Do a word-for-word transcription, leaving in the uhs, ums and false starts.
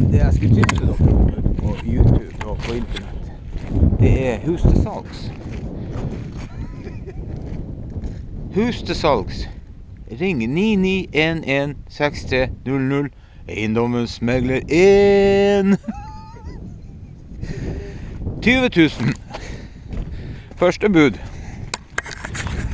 Det jeg skulle tipse dere om på YouTube og på internett, det er hus til salgs. Hus til salgs. Ring ni ni en en seks tre null null. Eiendommens megler en. tyve tusen. Første bud.